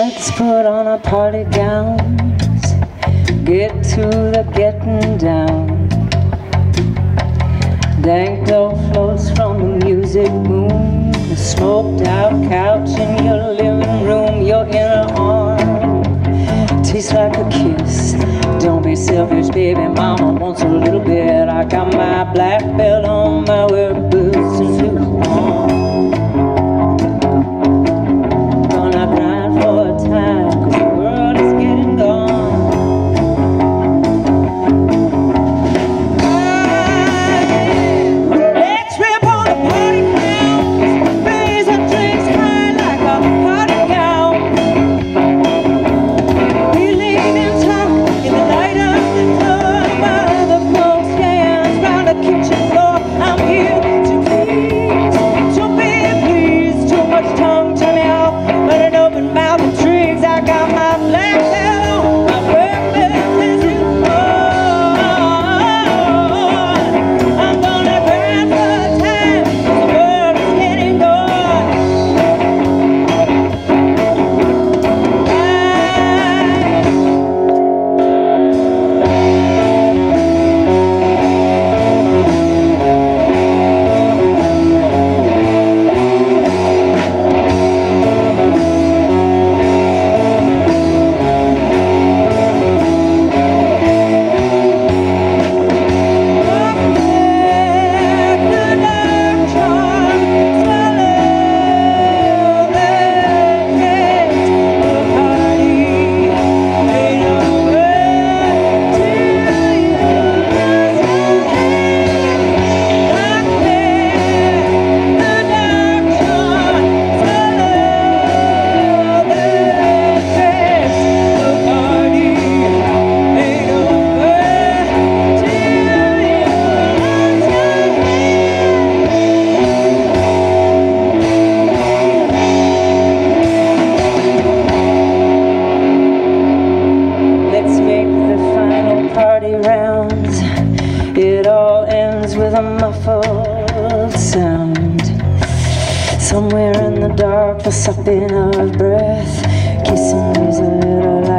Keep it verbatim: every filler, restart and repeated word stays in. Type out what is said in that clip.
Let's put on our party gowns, get to the getting down. Dank dough floats from the music boom, the smoked out couch in your living room, your inner arm tastes like a kiss. Don't be selfish, baby, mama wants a little bit. I got my black belt on, my work boots and blue on. Gonna grind for a time, cause the world is getting gone. It all ends with a muffled sound. Somewhere in the dark, the supping of breath. Kissing is a little